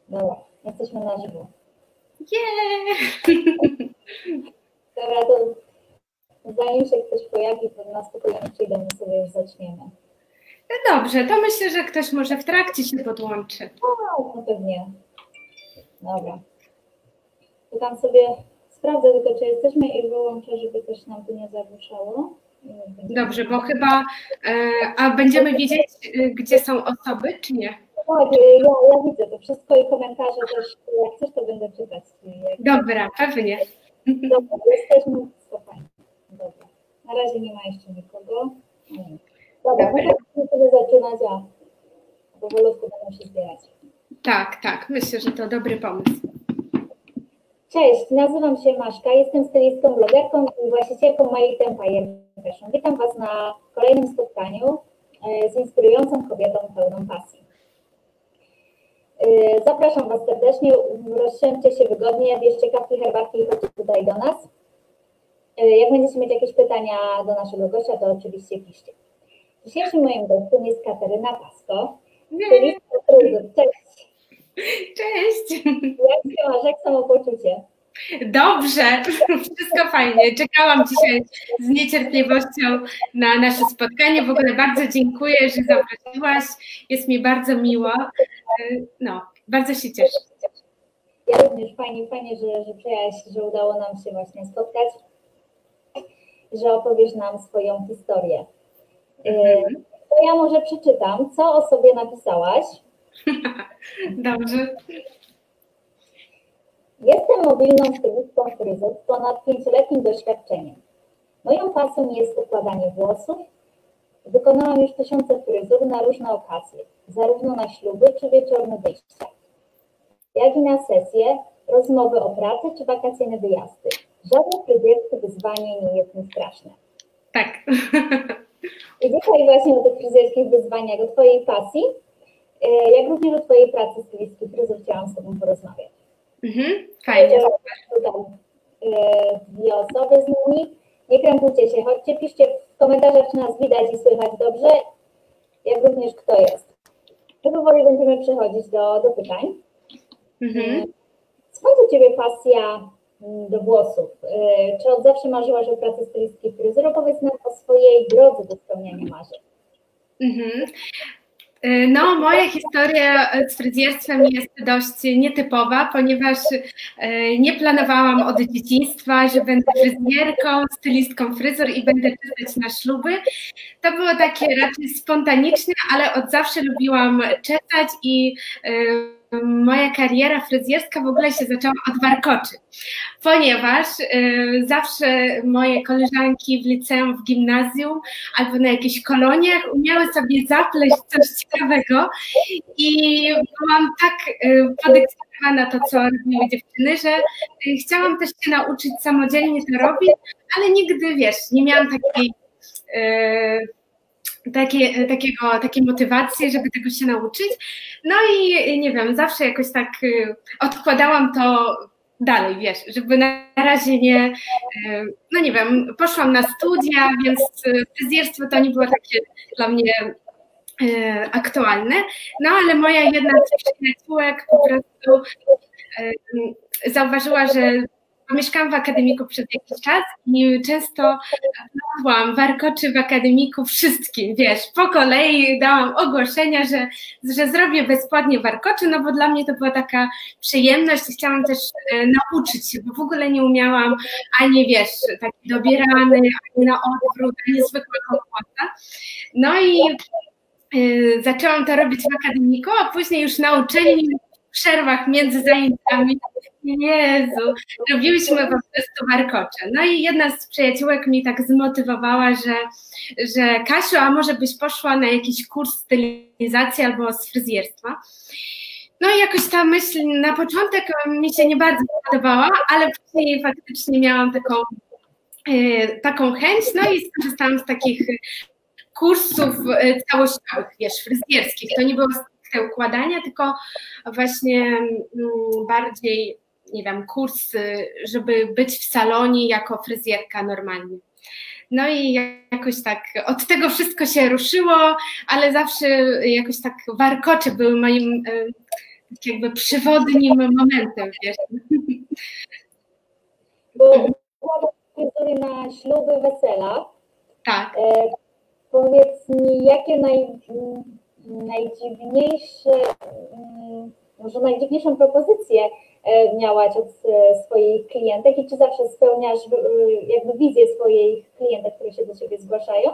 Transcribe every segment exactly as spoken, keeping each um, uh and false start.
Dobra, jesteśmy na żywo. Yeah! Dobra, to zanim się ktoś pojawi, to na spokojnie przyjdę, my sobie już zaczniemy. No dobrze, to myślę, że ktoś może w trakcie się podłączy. No, no pewnie. Dobra. To tam sobie sprawdzę tylko, czy jesteśmy i wyłączę, żeby coś nam tu nie zagłuszało. Dobrze, bo chyba, a będziemy wiedzieć, gdzie są osoby, czy nie? Tak, ja, ja widzę to wszystko i komentarze też, jak chcesz, to będę czytać. Dobra, pewnie. Dobra, jesteśmy spokojni. Dobra. Na razie nie ma jeszcze nikogo. Dobra, możemy sobie zaczynać, a powolutku będą się zbierać. Tak, tak, myślę, że to dobry pomysł. Cześć, nazywam się Maszka, jestem stylistką, blogerką i właścicielką My Empire Fashion. Witam Was na kolejnym spotkaniu z inspirującą kobietą pełną pasji. Zapraszam Was serdecznie, rozsiądźcie się wygodnie, bierzcie kawki, herbatki i chodźcie tutaj do nas. Jak będziecie mieć jakieś pytania do naszego gościa, to oczywiście piszcie. Dzisiejszym moim gościem jest Kateryna Pasko. Cześć. Cześć. Jak się masz, jak samopoczucie? Dobrze, wszystko fajnie. Czekałam dzisiaj z niecierpliwością na nasze spotkanie. W ogóle bardzo dziękuję, że zaprosiłaś. Jest mi bardzo miło. No, bardzo się cieszę. Ja również. Fajnie, fajnie, że, że przyjęłaś, że udało nam się właśnie spotkać, że opowiesz nam swoją historię. Mhm. To ja może przeczytam, co o sobie napisałaś. Dobrze. Jestem mobilną stylistką fryzur z ponad pięcioletnim doświadczeniem. Moją pasją jest układanie włosów. Wykonałam już tysiące fryzur na różne okazje, zarówno na śluby czy wieczorne wyjścia, jak i na sesje, rozmowy o pracy czy wakacyjne wyjazdy. Żadne fryzjerskie wyzwanie nie jest mi straszne. Tak. I dzisiaj właśnie o tych fryzjerskich wyzwaniach, o Twojej pasji, jak również o Twojej pracy stylistki fryzur chciałam z Tobą porozmawiać. Mhm, fajnie. Tutaj dwie osoby z nami. Nie krępujcie się, chodźcie, piszcie w komentarzach, czy nas widać i słychać dobrze, jak również kto jest. My powoli będziemy przechodzić do, do pytań. Mhm. Skąd u Ciebie pasja do włosów? Czy od zawsze marzyłaś o pracy stylistki fryzur? Opowiedz nam o swojej drodze do spełniania marzeń. Mhm. No, moja historia z fryzjerstwem jest dość nietypowa, ponieważ nie planowałam od dzieciństwa, że będę fryzjerką, stylistką fryzur i będę czesać na śluby. To było takie raczej spontaniczne, ale od zawsze lubiłam czesać i moja kariera fryzjerska w ogóle się zaczęła od warkoczy, ponieważ y, zawsze moje koleżanki w liceum, w gimnazjum albo na jakichś koloniach umiały sobie zapleść coś ciekawego i byłam tak y, podekscytowana to, co robiły dziewczyny, że y, chciałam też się nauczyć samodzielnie to robić, ale nigdy, wiesz, nie miałam takiej y, Takie, takiego, takiej motywacji, żeby tego się nauczyć. No i nie wiem, zawsze jakoś tak odkładałam to dalej, wiesz, żeby na razie nie, no nie wiem, poszłam na studia, więc fryzjerstwo to nie było takie dla mnie aktualne. No ale moja jedna z przyjaciółek po prostu zauważyła, że mieszkałam w akademiku przez jakiś czas i często plotłam warkoczy w akademiku wszystkim, wiesz, po kolei dałam ogłoszenia, że, że zrobię bezpłatnie warkoczy, no bo dla mnie to była taka przyjemność i chciałam też e, nauczyć się, bo w ogóle nie umiałam ani, wiesz, taki dobierany, ani na odwrót, ani zwykłego płota. No i e, zaczęłam to robić w akademiku, a później już na uczelni w przerwach między zajęciami. Jezu, robiłyśmy po prostu warkocze. No i jedna z przyjaciółek mi tak zmotywowała, że, że Kasiu, a może byś poszła na jakiś kurs stylizacji albo z fryzjerstwa. No i jakoś ta myśl na początek mi się nie bardzo podobała, ale później faktycznie miałam taką, taką chęć, no i skorzystałam z takich kursów całościowych, wiesz, fryzjerskich. To nie było te układania, tylko właśnie bardziej, nie wiem, kurs, żeby być w salonie jako fryzjerka normalnie. No i jakoś tak od tego wszystko się ruszyło, ale zawsze jakoś tak warkocze były moim tak jakby przewodnim momentem, wiesz. Bo układasz fryzury na śluby, wesela. Tak. E, powiedz mi, jakie naj, najdziwniejsze, może najdziwniejszą propozycję miałaś od swoich klientek i czy zawsze spełniasz jakby wizję swoich klientek, które się do Ciebie zgłaszają?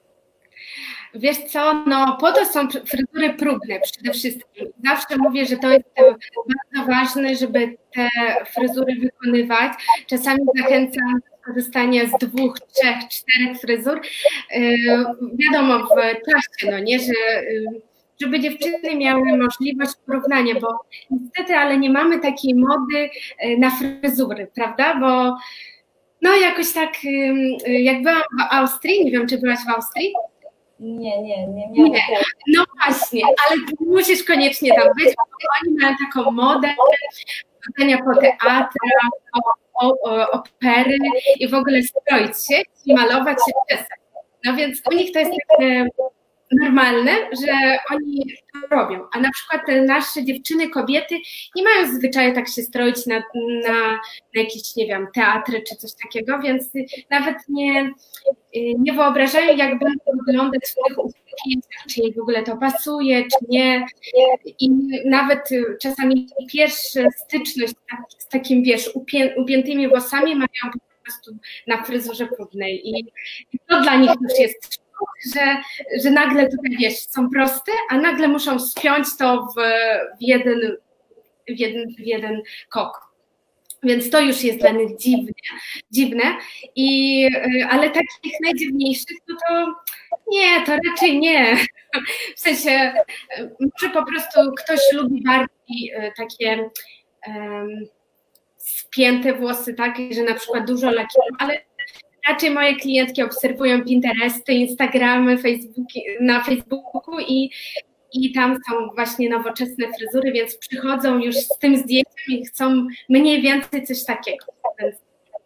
Wiesz co, no po to są fryzury próbne przede wszystkim. Zawsze mówię, że to jest bardzo ważne, żeby te fryzury wykonywać. Czasami zachęcam do korzystania z dwóch, trzech, czterech fryzur. Wiadomo, w czasie, no nie, że żeby dziewczyny miały możliwość porównania, bo niestety, ale nie mamy takiej mody na fryzury, prawda? Bo no jakoś tak, jak byłam w Austrii, nie wiem, czy byłaś w Austrii? Nie, nie, nie miałam. Nie. No właśnie, ale musisz koniecznie tam być, bo oni mają taką modę chodzenia po teatrach, po, po opery i w ogóle stroić się i malować się czasem. No więc u nich to jest takie normalne, że oni to robią, a na przykład te nasze dziewczyny, kobiety nie mają zwyczaju tak się stroić na, na, na jakieś, nie wiem, teatry czy coś takiego, więc nawet nie, nie wyobrażają, jak będą wyglądać w tych upięciach, czy jej w ogóle to pasuje, czy nie. I nawet czasami pierwsza styczność z takim, wiesz, upię, upiętymi włosami mają po prostu na fryzurze próbnej i, i to dla nich już jest Że, że nagle tutaj, wiesz, są proste, a nagle muszą spiąć to w, w, jeden, w, jeden, w jeden kok. Więc to już jest dla nich dziwne, dziwne. I, ale takich najdziwniejszych, no to nie, to raczej nie. W sensie, może po prostu ktoś lubi bardziej takie um, spięte włosy, tak, że na przykład dużo lakieru, ale raczej moje klientki obserwują Pinteresty, Instagramy, Facebooki, na Facebooku i, i tam są właśnie nowoczesne fryzury, więc przychodzą już z tym zdjęciem i chcą mniej więcej coś takiego. Więc...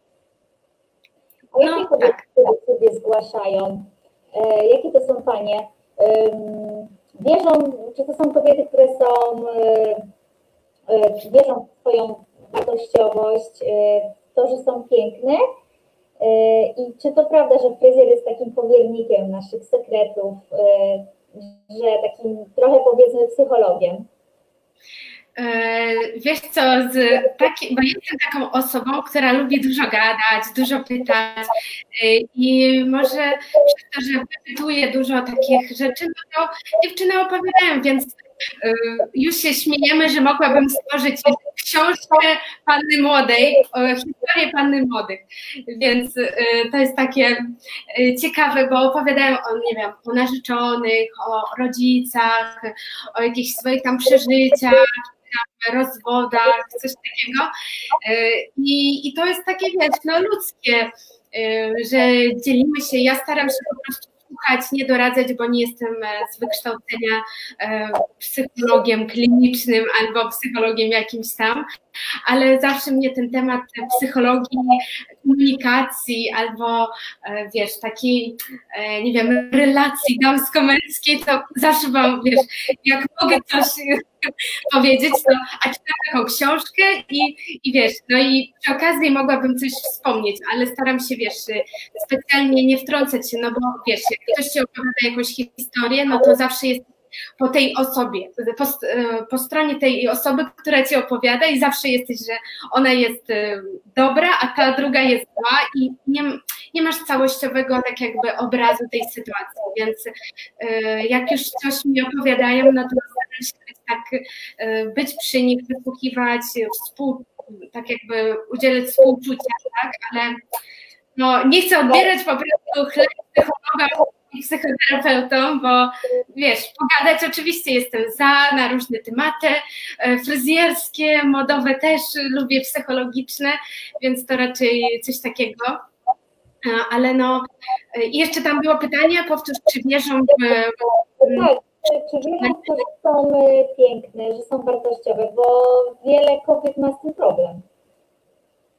A jakie kobiety do Ciebie zgłaszają? E, jakie to są panie? E, wierzą, czy to są kobiety, które są, e, e, wierzą w swoją wartościowość, e, w to, że są piękne? I czy to prawda, że fryzjer jest takim powiernikiem naszych sekretów, że takim trochę powiedzmy psychologiem? Wiesz co, z taki, bo jestem taką osobą, która lubi dużo gadać, dużo pytać i może przez to, że wypytuję dużo takich rzeczy, no to dziewczyny opowiadają, więc już się śmiejemy, że mogłabym stworzyć książkę Panny Młodej, historię Panny Młodych, więc to jest takie ciekawe, bo opowiadają o, nie wiem, o narzeczonych, o rodzicach, o jakichś swoich tam przeżyciach, rozwodach, coś takiego i, i to jest takie, wiesz, no ludzkie, że dzielimy się, ja staram się po prostu słuchać, nie doradzać, bo nie jestem z wykształcenia psychologiem klinicznym albo psychologiem jakimś tam, ale zawsze mnie ten temat psychologii, komunikacji albo, wiesz, takiej, nie wiem, relacji damsko-męskiej, to zawsze wam, wiesz, jak mogę coś powiedzieć, to a czytam taką książkę i, i wiesz, no i przy okazji mogłabym coś wspomnieć, ale staram się, wiesz, specjalnie nie wtrącać się, no bo wiesz, jak ktoś ci opowiada jakąś historię, no to zawsze jest po tej osobie, po, po stronie tej osoby, która ci opowiada i zawsze jesteś, że ona jest dobra, a ta druga jest zła i nie, nie masz całościowego tak jakby obrazu tej sytuacji, więc jak już coś mi opowiadają, no to staram się być tak, być przy nich, wysłuchiwać, współ, tak jakby udzielać współczucia, tak, ale no nie chcę odbierać po prostu chleb psychologa i psychoterapeutą, bo wiesz, pogadać oczywiście jestem za, na różne tematy, fryzjerskie, modowe też lubię, psychologiczne, więc to raczej coś takiego, ale no i jeszcze tam było pytanie, powtórz, czy wierzą w... Tak, czy wierzą, że są piękne, że są wartościowe, bo wiele kobiet ma z tym problem.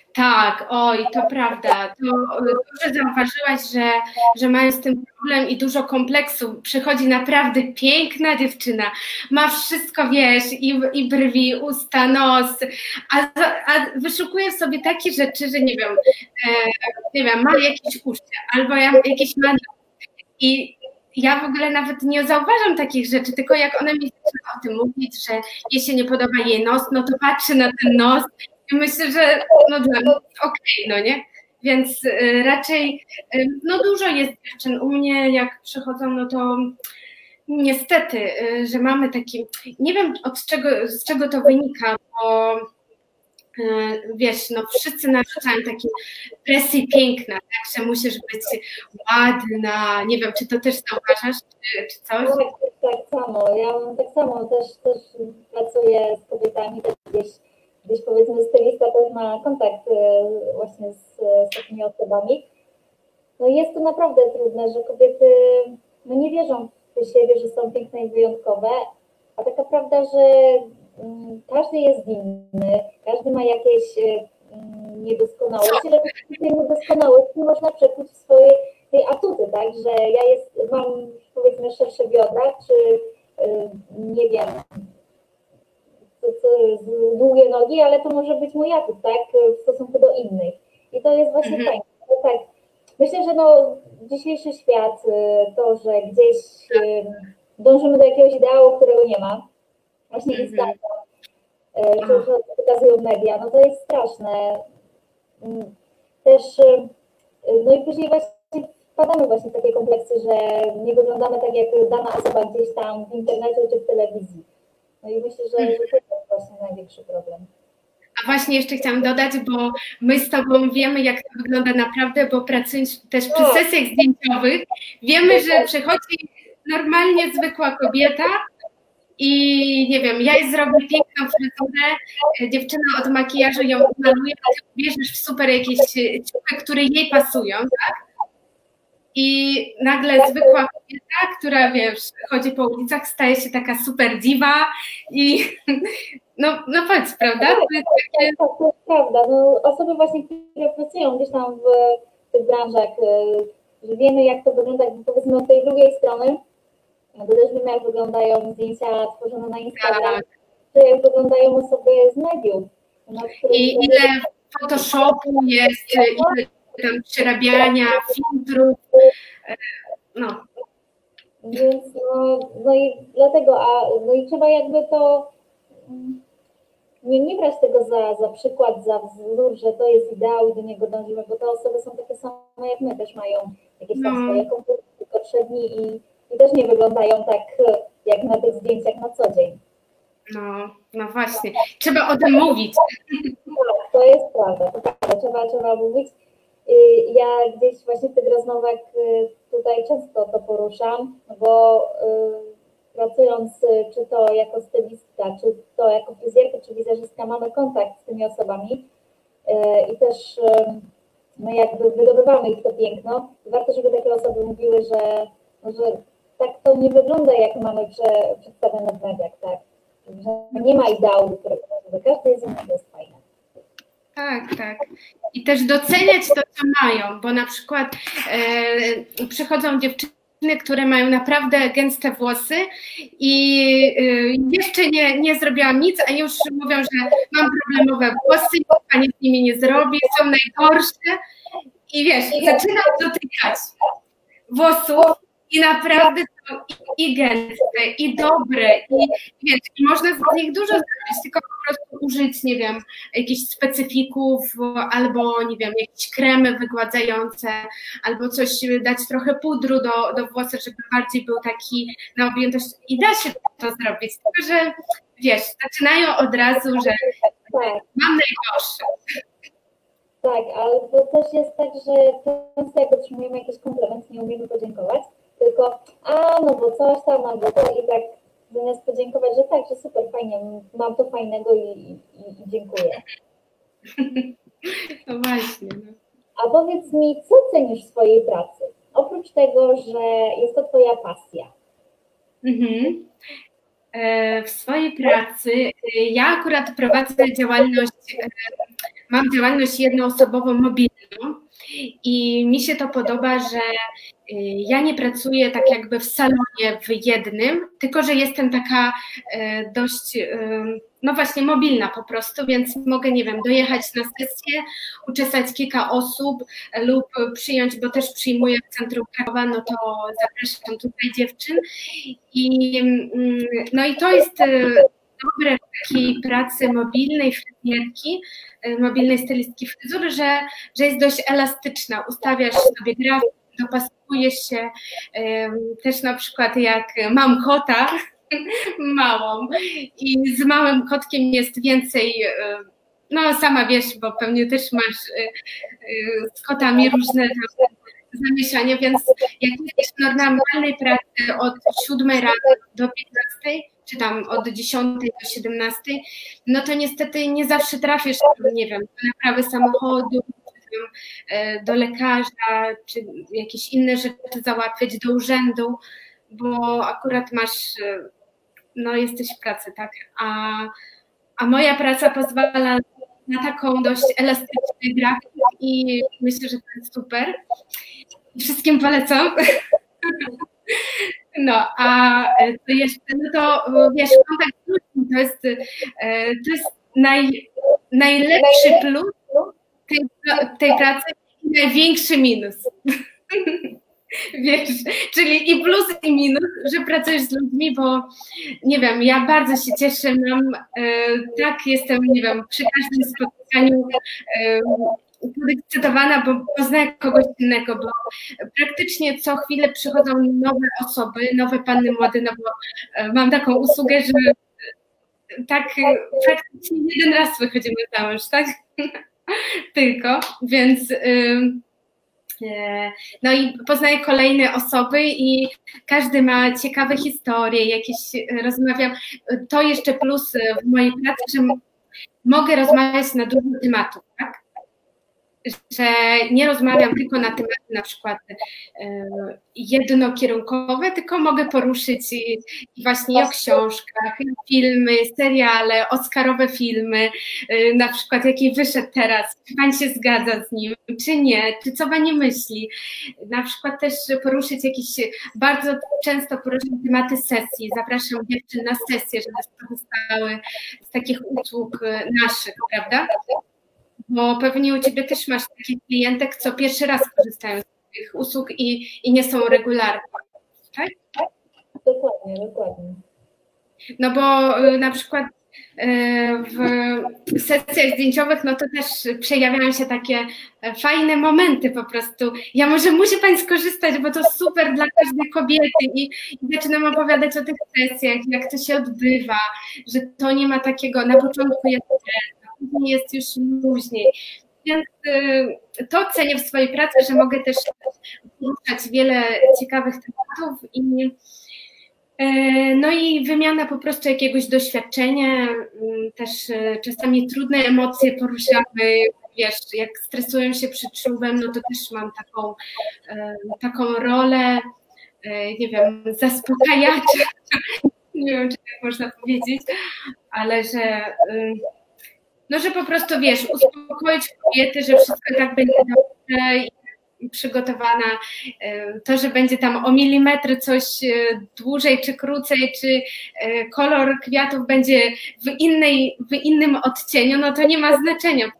Tak, oj, to prawda. To dobrze zauważyłaś, że, że mają z tym problem i dużo kompleksu. Przychodzi naprawdę piękna dziewczyna, ma wszystko, wiesz, i, i brwi, usta, nos, a, a wyszukuje sobie takie rzeczy, że nie wiem, e, nie wiem, ma jakieś uszy albo jakieś ma. I ja w ogóle nawet nie zauważam takich rzeczy, tylko jak ona mi zaczyna o tym mówić, że jej się nie podoba jej nos, no to patrzy na ten nos i myślę, że no dla mnie okej, okay, no nie? Więc y, raczej y, no dużo jest dziewczyn. U mnie jak przychodzą, no to niestety, y, że mamy taki, nie wiem od czego, z czego to wynika, bo wiesz, no wszyscy narzucają takie presję piękna, tak, że musisz być ładna, nie wiem, czy to też zauważasz, czy, czy coś? Tak, tak, tak samo, ja mam tak samo, też, też pracuję z kobietami, też gdzieś, gdzieś powiedzmy stylista też ma kontakt właśnie z, z takimi osobami. No i jest to naprawdę trudne, że kobiety no nie wierzą w siebie, że są piękne i wyjątkowe, a taka prawda, że każdy jest inny, każdy ma jakieś niedoskonałości, ale tej niedoskonałości można przekuć w swoje tej atuty, tak, że ja jest, mam powiedzmy szersze biodra, czy nie wiem, długie nogi, ale to może być mój atut, tak, w stosunku do innych. I to jest właśnie mhm. fajne. Tak, myślę, że no, dzisiejszy świat, to, że gdzieś dążymy do jakiegoś ideału, którego nie ma, właśnie mm-hmm. Instagram, to, to pokazują media, no to jest straszne. Też, no i później właśnie wpadamy właśnie w takie kompleksy, że nie wyglądamy tak jak dana osoba gdzieś tam w internecie czy w telewizji. No i myślę, że, że to jest właśnie największy problem. A właśnie jeszcze chciałam dodać, bo my z Tobą wiemy, jak to wygląda naprawdę, bo pracując też przy sesjach zdjęciowych, wiemy, że przychodzi normalnie zwykła kobieta i nie wiem, ja jej zrobię piękną fryzurę, dziewczyna od makijażu ją umaluje, a ty bierzesz w super jakieś ciuchy, które jej pasują, tak? I nagle zwykła kobieta, która wiesz, chodzi po ulicach, staje się taka super diwa i no, no powiedz, prawda? Tak, tak, tak, tak, to jest prawda. No, osoby właśnie, które pracują gdzieś tam w tych branżach, że wiemy, jak to wygląda, powiedzmy od tej drugiej strony, to też wiemy, jak wyglądają zdjęcia tworzone na Instagram, tak. Czy jak wyglądają osoby z mediów. No, I ile Photoshopu jest, ile tam przerabiania, filtrów, no. Więc no, no i dlatego, a no i trzeba jakby to nie, nie brać tego za, za przykład, za wzór, że to jest ideał i do niego dążymy, bo te osoby są takie same jak my, też mają jakieś tam swoje komputery potrzebni i, i też nie wyglądają tak jak na tych zdjęciach na co dzień. No, no właśnie. Trzeba o tym mówić. Tak, to jest prawda, to prawda. Trzeba, trzeba mówić. Ja gdzieś właśnie w tych rozmowach tutaj często to poruszam, bo pracując czy to jako stylistka, czy to jako fryzjerka, czy wizerzystka, mamy kontakt z tymi osobami i też my jakby wydobywamy ich to piękno. Warto, żeby takie osoby mówiły, że, że tak to nie wygląda, jak mamy prze, przedstawione w mediach, tak? Że nie ma ideału, którego każdy jest inny, to jest fajne. Tak, tak. I też doceniać to, co mają, bo na przykład e, przychodzą dziewczyny, które mają naprawdę gęste włosy i e, jeszcze nie, nie zrobiłam nic, a już mówią, że mam problemowe włosy, a nic z nimi nie zrobi, są najgorsze. I wiesz, zaczynam dotykać włosów i naprawdę są i gęste, i dobre, i wiesz, i można z nich dużo zrobić, tylko po prostu użyć, nie wiem, jakichś specyfików, albo, nie wiem, jakieś kremy wygładzające, albo coś, dać trochę pudru do, do włosów, żeby bardziej był taki na objętość. I da się to zrobić, tylko że, wiesz, zaczynają od razu, że mam najgorsze. Tak, ale to też jest tak, że często jak otrzymujemy jakiś komplement, nie umiemy podziękować, tylko a no bo coś tam, albo to i tak zamiast podziękować, że tak, że super, fajnie, mam to fajnego i, i, i dziękuję. No właśnie. No. A powiedz mi, co cenisz w swojej pracy? Oprócz tego, że jest to twoja pasja. Mhm. W swojej pracy ja akurat prowadzę działalność mam działalność jednoosobową mobilną i mi się to podoba, że ja nie pracuję tak jakby w salonie w jednym, tylko że jestem taka dość, no właśnie mobilna po prostu, więc mogę, nie wiem, dojechać na sesję, uczesać kilka osób lub przyjąć, bo też przyjmuję w centrum Krakowa, no to zapraszam tutaj dziewczyn. I, no i to jest dobre w takiej pracy mobilnej fryzjerki, mobilnej stylistki fryzury, że, że jest dość elastyczna, ustawiasz sobie grafik, dopasujesz się, też na przykład jak mam kota małą i z małym kotkiem jest więcej, no sama wiesz, bo pewnie też masz z kotami różne zamieszania, więc jak jesteś w normalnej pracy od siódmej rano do piętnastej, czy tam od dziesiątej do siedemnastej, no to niestety nie zawsze trafisz, nie wiem, do naprawy samochodu, do lekarza, czy jakieś inne rzeczy załatwiać, do urzędu, bo akurat masz, no jesteś w pracy, tak, a, a moja praca pozwala na taką dość elastyczny grafik i myślę, że to jest super. Wszystkim polecam. No, a to jeszcze, no to wiesz, kontakt z ludźmi to jest, to jest naj, najlepszy plus tej, tej pracy i największy minus. Wiesz, czyli i plus i minus, że pracujesz z ludźmi, bo nie wiem, ja bardzo się cieszę, mam, tak jestem, nie wiem, przy każdym spotkaniu podekscytowana, bo poznaję kogoś innego, bo praktycznie co chwilę przychodzą nowe osoby, nowe panny młode, no bo mam taką usługę, że tak praktycznie jeden raz wychodzimy za mąż, tak? Tylko, więc no i poznaję kolejne osoby i każdy ma ciekawe historie, jakieś rozmawiam. To jeszcze plus w mojej pracy, że mogę rozmawiać na dużo tematów, tak? Że nie rozmawiam tylko na tematy na przykład jednokierunkowe, tylko mogę poruszyć i właśnie o książkach, filmy, seriale, oscarowe filmy, na przykład jaki wyszedł teraz, czy pan się zgadza z nim, czy nie, czy co pani myśli. Na przykład też poruszyć jakieś, bardzo często poruszam tematy sesji, zapraszam dziewczyn na sesję, żeby skorzystały z takich usług naszych, prawda? Bo pewnie u ciebie też masz takich klientek, co pierwszy raz korzystają z tych usług i, i nie są regularne, tak? Dokładnie, dokładnie. No bo na przykład w sesjach zdjęciowych, no to też przejawiają się takie fajne momenty po prostu. Ja może musi pani skorzystać, bo to super dla każdej kobiety i, i zaczynam opowiadać o tych sesjach, jak to się odbywa, że to nie ma takiego, na początku jest nie jest już luźniej. Więc to cenię w swojej pracy, że mogę też poruszać wiele ciekawych tematów i no i wymiana po prostu jakiegoś doświadczenia, też czasami trudne emocje poruszamy, wiesz, jak stresują się przed ślubem, no to też mam taką, taką rolę, nie wiem, zaspokajacza, nie wiem, czy tak można powiedzieć, ale że no, że po prostu, wiesz, uspokoić kobiety, że wszystko tak będzie dobrze i przygotowana. To, że będzie tam o milimetry coś dłużej czy krócej, czy kolor kwiatów będzie w, innej, w innym odcieniu, no to nie ma znaczenia.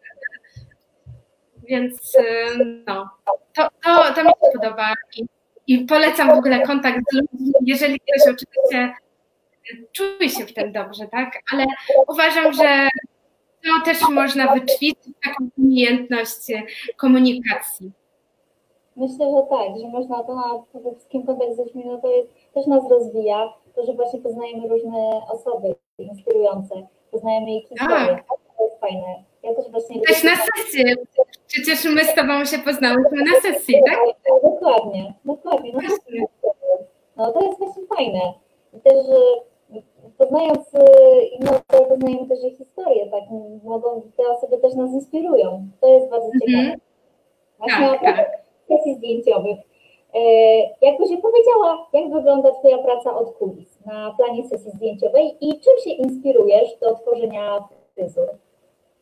Więc no, to, to, to mi się podoba i, i polecam w ogóle kontakt z ludźmi, jeżeli ktoś oczywiście czuje się w tym dobrze, tak? Ale uważam, że to też można wyćwiczyć taką umiejętność komunikacji. Myślę, że tak, że można to na przede wszystkim kontakt z ludźmi, no to jest, też nas rozwija, to, że właśnie poznajemy różne osoby inspirujące, poznajemy ich historię. Tak. To jest fajne. Ja też właśnie... Też na sesji. Przecież my z tobą się poznałyśmy na sesji, tak? Dokładnie, dokładnie. No, no to jest właśnie fajne. I też, że poznając inne osoby, poznajemy też ich historię, tak? Mogą, te osoby też nas inspirują. To jest bardzo mm-hmm. ciekawe. Właśnie tak, a tak. Sesji zdjęciowych. E, jakbyś powiedziała, jak wygląda twoja praca od kulis na planie sesji zdjęciowej i czym się inspirujesz do tworzenia fryzur?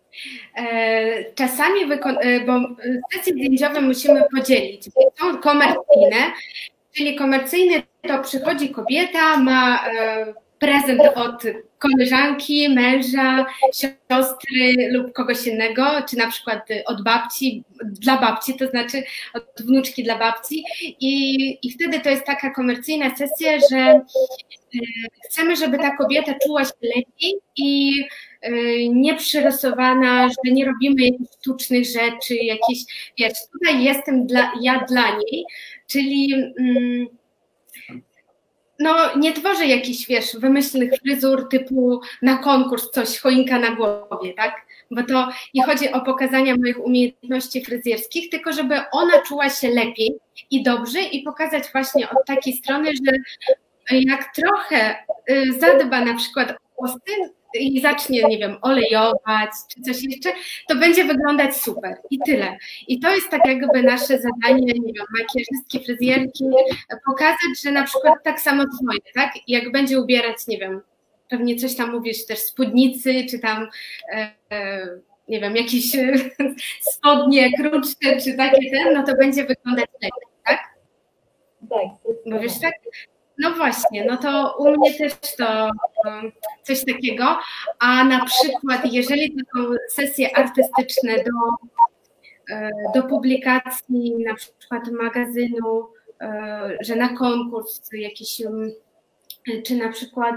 Czasami, bo sesje zdjęciowe musimy podzielić. Są komercyjne, czyli komercyjne to przychodzi kobieta, ma prezent od koleżanki, męża, siostry lub kogoś innego, czy na przykład od babci, dla babci, to znaczy od wnuczki dla babci i, i wtedy to jest taka komercyjna sesja, że chcemy, żeby ta kobieta czuła się lepiej i nie przyrysowana, że nie robimy jakichś sztucznych rzeczy, jakieś, wiesz, tutaj jestem dla, ja dla niej, czyli mm, no nie tworzę jakichś, wiesz, wymyślnych fryzur typu na konkurs coś, choinka na głowie, tak? Bo to nie chodzi o pokazanie moich umiejętności fryzjerskich, tylko żeby ona czuła się lepiej i dobrze i pokazać właśnie od takiej strony, że jak trochę zadba na przykład o włosy i zacznie, nie wiem, olejować czy coś jeszcze, to będzie wyglądać super i tyle. I to jest tak jakby nasze zadanie, nie wiem, makijażystki, fryzjerki, pokazać, że na przykład tak samo twoje, tak? I jak będzie ubierać, nie wiem, pewnie coś tam mówisz też spódnicy, czy tam e, e, nie wiem, jakieś spodnie krótsze, czy takie ten, no to będzie wyglądać lepiej, tak? Tak. Mówisz tak? No właśnie, no to u mnie też to coś takiego, a na przykład jeżeli to są sesje artystyczne do, do publikacji na przykład magazynu, że na konkurs jakiś, czy na przykład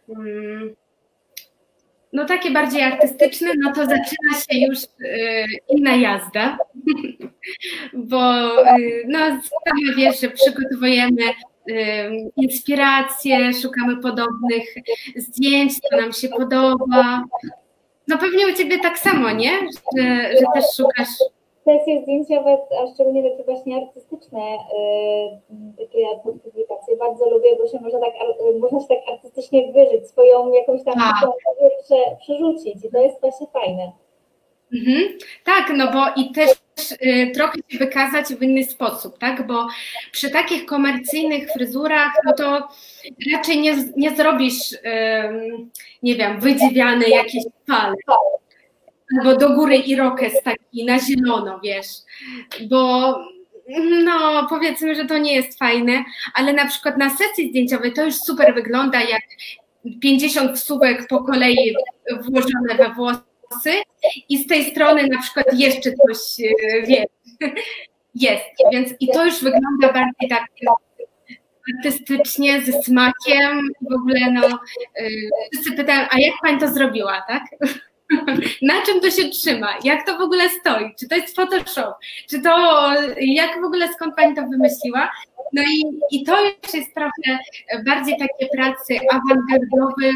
no takie bardziej artystyczne, no to zaczyna się już inna jazda, bo no sama wiesz, że przygotowujemy inspiracje, szukamy podobnych zdjęć, co nam się podoba. No pewnie u Ciebie tak samo, nie? Że, że też szukasz. Sesje zdjęciowe, a szczególnie takie właśnie artystyczne, yy, takie publikacje bardzo lubię, bo się można tak, można się tak artystycznie wyżyć, swoją jakąś tam prze, przerzucić i to jest właśnie fajne. Mhm. Tak, no bo i też y, trochę się wykazać w inny sposób, tak? Bo przy takich komercyjnych fryzurach, no to raczej nie, nie zrobisz, y, nie wiem, wydziwiane jakieś fale. Albo do góry irokes taki na zielono, wiesz, bo no powiedzmy, że to nie jest fajne, ale na przykład na sesji zdjęciowej to już super wygląda, jak pięćdziesiąt wsówek po kolei włożone we włosy i z tej strony na przykład jeszcze coś, wiesz, jest, więc i to już wygląda bardziej tak artystycznie, ze smakiem i w ogóle no wszyscy pytają, a jak pani to zrobiła, tak? Na czym to się trzyma? Jak to w ogóle stoi? Czy to jest Photoshop? Czy to, jak w ogóle, skąd pani to wymyśliła? No i, i to już jest trochę bardziej takie prace awangardowe,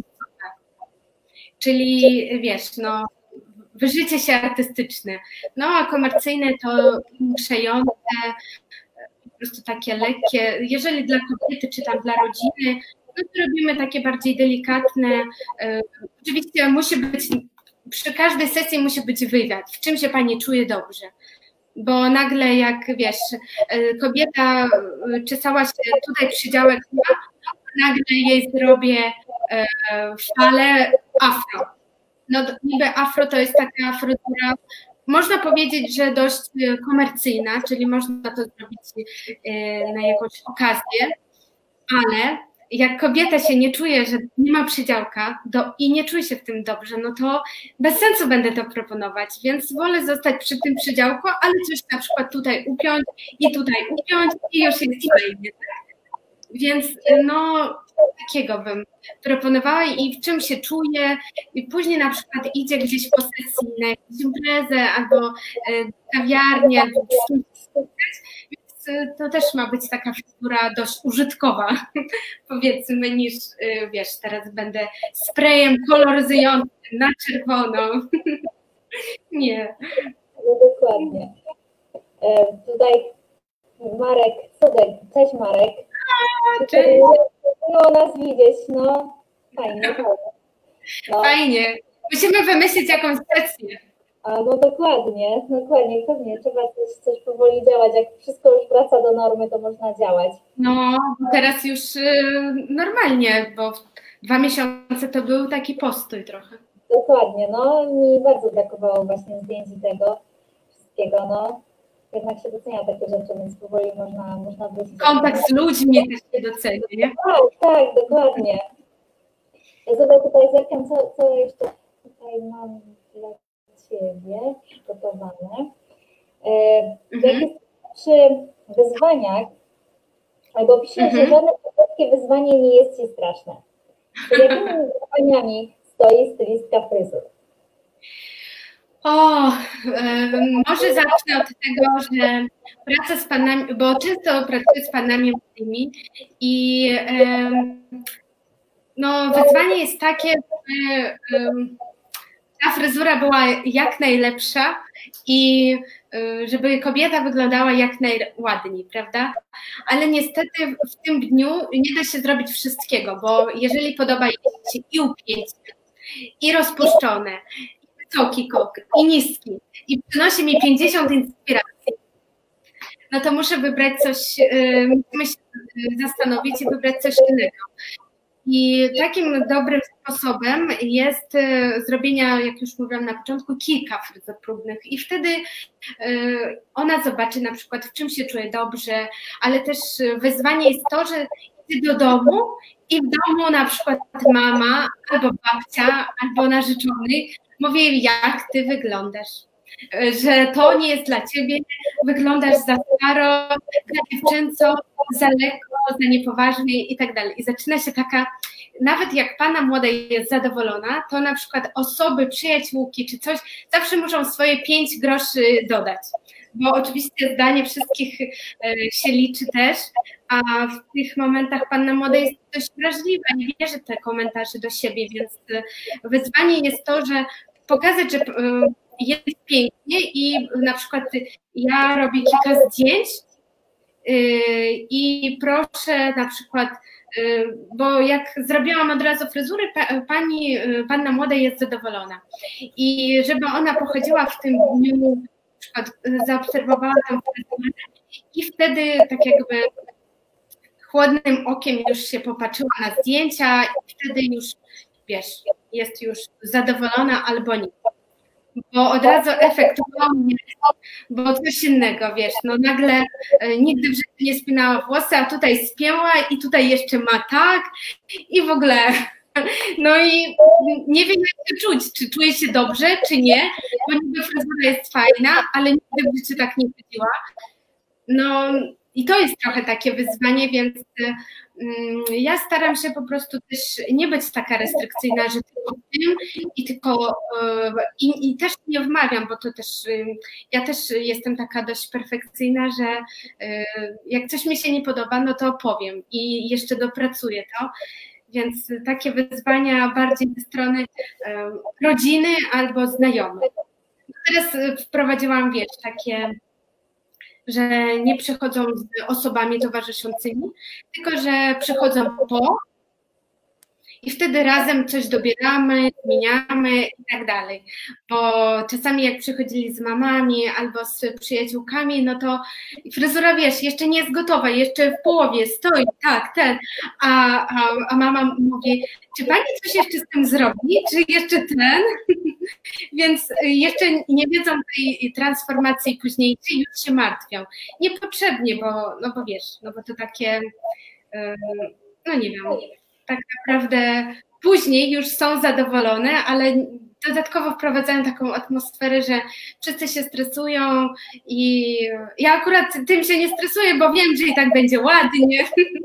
czyli wiesz, no wyżycie się artystyczne. No a komercyjne to przejące, po prostu takie lekkie. Jeżeli dla kobiety, czy tam dla rodziny, no to robimy takie bardziej delikatne. Oczywiście musi być, przy każdej sesji musi być wywiad, w czym się pani czuje dobrze. Bo nagle jak, wiesz, kobieta czesała się tutaj przydziałek, nagle jej zrobię falę afro. No niby afro to jest taka fryzura, można powiedzieć, że dość komercyjna, czyli można to zrobić na jakąś okazję, ale jak kobieta się nie czuje, że nie ma przydziałka do, i nie czuje się w tym dobrze, no to bez sensu będę to proponować, więc wolę zostać przy tym przydziałku, ale coś na przykład tutaj upiąć i tutaj upiąć i już jest fajnie. Więc no takiego bym proponowała i w czym się czuje i później na przykład idzie gdzieś po sesji na jakąś imprezę albo kawiarnię, albo z kimś spotkać, więc to też ma być taka fryzura dość użytkowa, powiedzmy, niż wiesz, teraz będę sprayem koloryzującym na czerwono. Nie. No dokładnie. E, tutaj Marek, Cudek, cześć Marek. A, cześć. Miło nas widzieć, no fajnie. No. Fajnie. Musimy wymyślić jakąś sesję. A no dokładnie, dokładnie, pewnie trzeba coś, coś powoli działać. Jak wszystko już wraca do normy, to można działać. No, teraz już y, normalnie, bo dwa miesiące to był taki postój trochę. dokładnie, no mi bardzo brakowało właśnie zdjęć i tego wszystkiego, no jednak się docenia takie rzeczy, więc powoli można, można wrócić. Kontakt z ludźmi też się docenia, nie? Tak, tak, dokładnie. Ja sobie tutaj zerkam, co, co jeszcze tutaj mam dla Ciebie przygotowane. E, Mhm. Jak jest przy wyzwaniach, albo piszesz, mhm. że żadne takie wyzwanie nie jest Ci straszne. Z jakimi wyzwaniami stoi stylistka fryzur? O, um, może zacznę od tego, że praca z panami, bo często pracuję z panami młodymi i um, no, wyzwanie jest takie, że um, ta fryzura była jak najlepsza i um, żeby kobieta wyglądała jak najładniej, prawda? Ale niestety w tym dniu nie da się zrobić wszystkiego, bo jeżeli podoba jej się i upięcie, i rozpuszczone, wysoki kok i niski i przynosi mi pięćdziesiąt inspiracji, no to muszę wybrać coś, musimy się zastanowić i wybrać coś innego. I takim dobrym sposobem jest zrobienia, jak już mówiłam na początku, kilka fryzur próbnych i wtedy ona zobaczy na przykład, w czym się czuje dobrze, ale też wyzwanie jest to, że idzie do domu i w domu na przykład mama albo babcia, albo narzeczony mówi, jak ty wyglądasz, że to nie jest dla ciebie, wyglądasz za staro, za dziewczęco, za lekko, za niepoważnie i tak dalej. I zaczyna się taka, nawet jak pana młoda jest zadowolona, to na przykład osoby, przyjaciółki czy coś, zawsze muszą swoje pięć groszy dodać. Bo oczywiście zdanie wszystkich się liczy też, a w tych momentach panna młoda jest dość wrażliwa, nie bierze te komentarze do siebie, więc wyzwanie jest to, że pokazać, że jest pięknie i na przykład ja robię kilka zdjęć i proszę na przykład, bo jak zrobiłam od razu fryzury, pani, panna młoda jest zadowolona i żeby ona pochodziła w tym dniu, na przykład zaobserwowała tę fryzurę i wtedy tak jakby chłodnym okiem już się popatrzyła na zdjęcia i wtedy już, wiesz, jest już zadowolona albo nie. Bo od razu efekt wow, bo coś innego, wiesz, no nagle nigdy w życiu nie spinała włosy, a tutaj spięła i tutaj jeszcze ma tak i w ogóle, no i nie wiem jak się czuć, czy czuje się dobrze, czy nie, bo niby fryzura jest fajna, ale nigdy w życiu tak nie chodziła. No i to jest trochę takie wyzwanie, więc um, ja staram się po prostu też nie być taka restrykcyjna, że tylko w tym i tylko uh, i, i też nie wmawiam, bo to też um, ja też jestem taka dość perfekcyjna, że uh, jak coś mi się nie podoba, no to powiem i jeszcze dopracuję to. Więc takie wyzwania bardziej ze strony um, rodziny albo znajomych. Teraz wprowadziłam, wiesz, takie, że nie przychodzą z osobami towarzyszącymi, tylko że przychodzą po i wtedy razem coś dobieramy, zmieniamy i tak dalej. Bo czasami jak przychodzili z mamami albo z przyjaciółkami, no to fryzura, wiesz, jeszcze nie jest gotowa, jeszcze w połowie stoi, tak, ten, a, a, a mama mówi, czy pani coś jeszcze z tym zrobi, czy jeszcze ten? Więc jeszcze nie wiedzą tej transformacji późniejszej, już się martwią. Niepotrzebnie, bo, no bo wiesz, no bo to takie, no nie wiem, tak naprawdę później już są zadowolone, ale dodatkowo wprowadzają taką atmosferę, że wszyscy się stresują i ja akurat tym się nie stresuję, bo wiem, że i tak będzie ładnie.